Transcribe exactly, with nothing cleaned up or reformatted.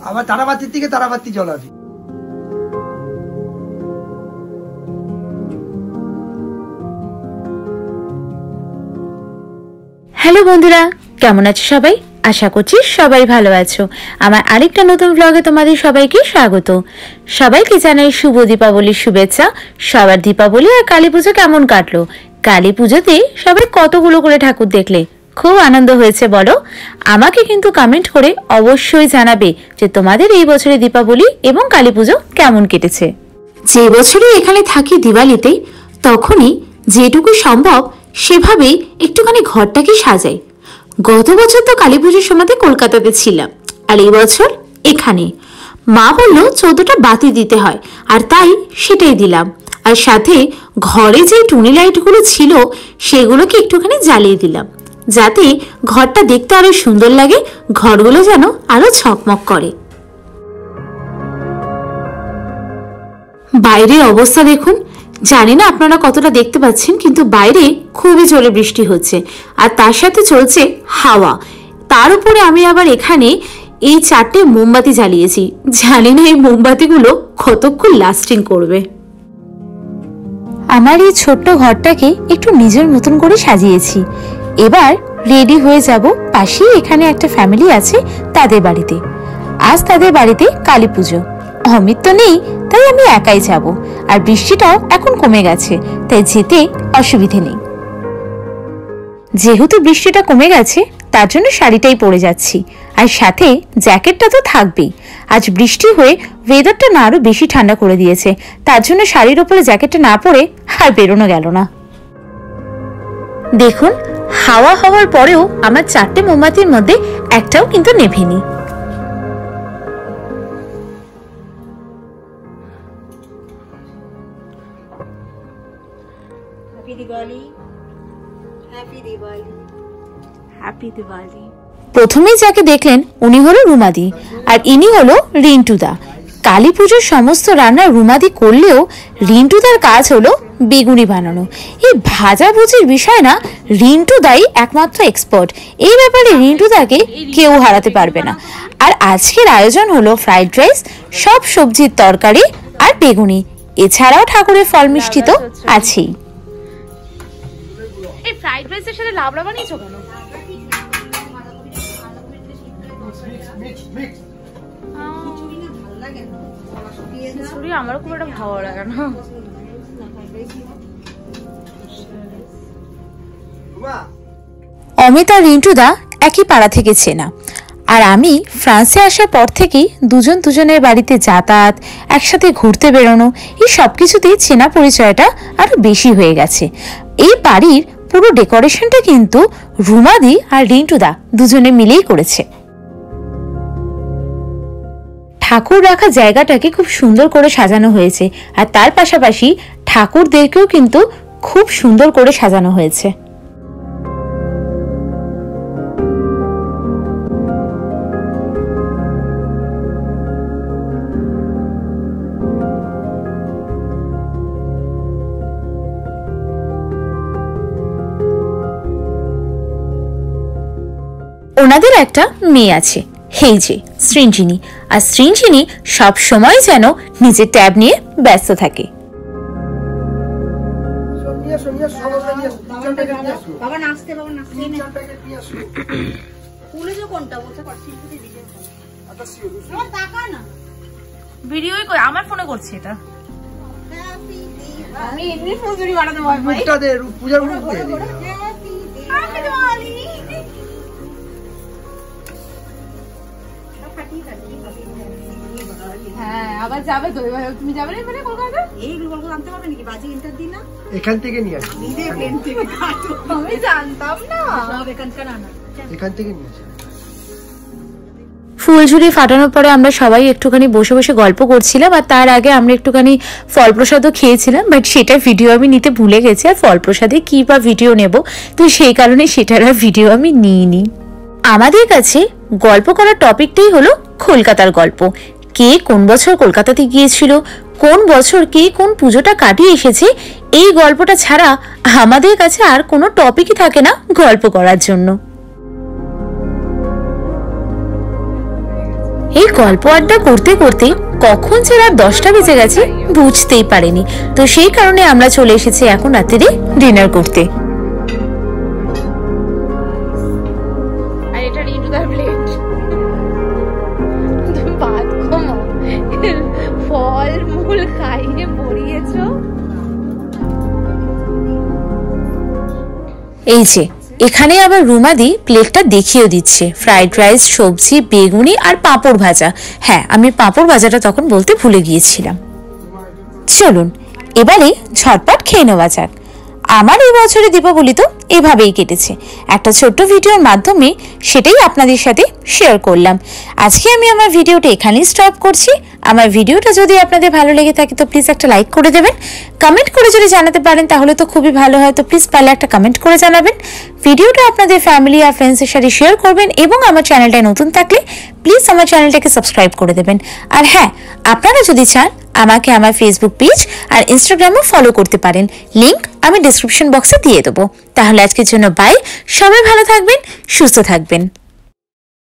আবার তারাবাতির থেকে তারাবাতি জ্বলাবি। হ্যালো বন্ধুরা, কেমন আছো সবাই? আশা করছি সবাই ভালো আছো। আমার আরেকটা নতুন ব্লগে তোমাদের সবাইকে স্বাগত। সবাইকে জানাই শুভ দীপাবলির শুভেচ্ছা। সবার দীপাবলি আর কালী পুজো কেমন কাটলো? কালী পুজোতে সবাই কতগুলো করে ঠাকুর দেখলে? খুব আনন্দ হয়েছে বলো? আমাকে কিন্তু কমেন্ট করে অবশ্যই জানাবে যে তোমাদের এই বছরে দীপাবলি এবং কালী পুজো কেমন কেটেছে। যে বছরই এখানে থাকি দিওয়ালিতে, তখনই যেটুকু সম্ভব সেভাবেই একটুখানি ঘরটাকে সাজাই। গত বছর তো কালী পুজোর সময় কলকাতাতে ছিলাম, আর এই বছর এখানে। মা বলল চোদ্দটা বাতি দিতে হয়, আর তাই সেটাই দিলাম। আর সাথে ঘরে যে টুনি লাইটগুলো ছিল সেগুলোকে একটুখানি জ্বালিয়ে দিলাম, যাতে ঘরটা দেখতে আরো সুন্দর লাগে, ঘরগুলো যেন আরো ঝকমক করে। বাইরের অবস্থা দেখুন। জানি না আপনারা কতটা দেখতে পাচ্ছেন, কিন্তু বাইরে খুবই জোরে বৃষ্টি হচ্ছে, আর তার সাথে চলছে হাওয়া। তার উপরে আমি আবার এখানে এই চারটে মোমবাতি জ্বালিয়েছি। জানি না এই মোমবাতিগুলো কতক্ষণ লাস্টিং করবে। আমার এই ছোট্ট ঘরটাকে একটু নিজের মতন করে সাজিয়েছি। এবার রেডি হয়ে যাব। পাশেই এখানে একটা ফ্যামিলি আছে, তাদের বাড়িতে। আজ তাদের বাড়িতে কালী পুজো। অমিত তো নেই, তাই আমি একাই যাব। আর বৃষ্টিটাও এখন কমে গেছে, তাই যেতে অসুবিধে নেই। যেহেতু বৃষ্টিটা কমে গেছে, তার জন্য শাড়িটাই পরে যাচ্ছি, আর সাথে জ্যাকেটটা তো থাকবেই। আজ বৃষ্টি হয়ে ওয়েদারটা না আরো বেশি ঠান্ডা করে দিয়েছে, তার জন্য শাড়ির ওপরে জ্যাকেটটা না পরে আর বেরোনো গেল না। দেখুন, হাওয়া হওয়ার পরেও আমার চারটে মোমবাতির মধ্যে একটাও কিন্তু নেভেনি। প্রথমেই যাকে দেখলেন উনি হলো রুমাদি, আর ইনি হলো রিন্টুদা। কালী পুজোর সমস্ত রান্না রুমাদি করলেও রিন্টুদার কাজ হলো বেগুনি বানানো। এই ভাজাভুজির বিষয় না, রিন্টুদাই একমাত্র এক্সপার্ট। এই ব্যাপারে রিন্টুদাকে কেউ হারাতে পারবে না। আর আজকের আয়োজন হলো ফ্রাইড রাইস, সব সবজির তরকারি আর বেগুনি। এছাড়াও ঠাকুরের ফল মিষ্টি তো আছেই। এই ফ্রাইড রাইসের সাথে লাবড়া বানিয়েছো কেন? আমারও খুব একটা ভালো লাগে না। অমিত আর রিন্টুদা একই পাড়া থেকে চেনা, আর আমি ফ্রান্সে আসার পর থেকেই দুজন দুজনের বাড়িতে যাতায়াত, একসাথে ঘুরতে বেরোনো, এই সবকিছুতেই চেনা পরিচয়টা আরো বেশি হয়ে গেছে। এই বাড়ির পুরো ডেকোরেশনটা কিন্তু রুমাদি আর রিন্টুদা দুজনে মিলেই করেছে। ঠাকুর রাখা জায়গাটাকে খুব সুন্দর করে সাজানো হয়েছে, আর তার পাশাপাশি ঠাকুরদেরকেও কিন্তু খুব সুন্দর করে সাজানো হয়েছে। ওনাদের একটা মেয়ে আছে, এই যে সৃঞ্জিনী। আর সৃঞ্জিনী সব সময় যেন নিজের ট্যাব নিয়ে ব্যস্ত থাকে। আমার ফোনে করছি এটা। আমি এমনি ফুলঝুরি বানাতে ভয় পাই। মুখটা দে, পূজার মুখ দে। হ্যাপি দিওয়ালি। হ্যাঁ, আবার যাবে তো। তুমি যাবে না মানে কলকাতা? এই কলকাতা আনতে পারবে নাকি? বাজে ইন্টার দিন না, এখান থেকে নিয়ে আসি। নিজে প্লেন থেকে কাটো। আমি জানতাম না, সব এখানকার আনা, এখান থেকে নিয়ে আসি। ফুলঝুরি ফাটানোর পরে আমরা সবাই একটুখানি বসে বসে গল্প করছিলাম, আর তার আগে আমরা একটুখানি ফল প্রসাদও খেয়েছিলাম, বাট সেটার ভিডিও আমি নিতে ভুলে গেছি। আর ফল প্রসাদে কি বা ভিডিও নেব, তো সেই কারণে সেটার আর ভিডিও আমি নিইনি। আমাদের কাছে গল্প করার টপিকটাই হলো কলকাতার গল্প। কে কোন বছর কলকাতাতে গিয়েছিল, কোন বছর কে কোন পুজোটা কাটিয়ে এসেছে, এই গল্পটা ছাড়া আমাদের কাছে আর কোনো টপিকই থাকে না গল্প করার জন্য। এই গল্প আড্ডা করতে করতে কখন যে রাত দশটা বেজে গেছে বুঝতেই পারিনি। তো সেই কারণে আমরা চলে এসেছি এখন রাত্রে ডিনার করতে। ফল মূল খাইয়ে পড়িয়েছো। এই যে এখানে আবার রুমাদি প্লেটটা দেখিয়ে দিচ্ছে, ফ্রাইড রাইস, সবজি, বেগুনি আর পাঁপড় ভাজা। হ্যাঁ, আমি পাঁপড় ভাজাটা তখন বলতে ভুলে গিয়েছিলাম। চলুন এবারে ঝটপট খেয়ে নেওয়া যাক। আমার এই বছরে দীপাবলি তো এভাবেই কেটেছে, একটা ছোট্ট ভিডিওর মাধ্যমে সেটাই আপনাদের সাথে শেয়ার করলাম। আজকে আমি আমার ভিডিওটা এখানেই স্টপ করছি। আমার ভিডিওটা যদি আপনাদের ভালো লেগে থাকে তো প্লিজ একটা লাইক করে দেবেন, কমেন্ট করে যদি জানাতে পারেন তাহলে তো খুবই ভালো হয়। তো প্লিজ পারলে একটা কমেন্ট করে জানাবেন, ভিডিওটা আপনাদের ফ্যামিলি আর ফ্রেন্ডসের সাথে শেয়ার করবেন এবং আমার চ্যানেলটায় নতুন থাকলে প্লিজ আমার চ্যানেলটাকে সাবস্ক্রাইব করে দেবেন। আর হ্যাঁ, আপনারা যদি চান আমাকে আমার ফেসবুক পেজ আর ইনস্টাগ্রামও ফলো করতে পারেন, লিংক আমি ডিসক্রিপশন বক্সে দিয়ে দেবো। তাহলে আজকের জন্য বাই, সবাই ভালো থাকবেন, সুস্থ থাকবেন।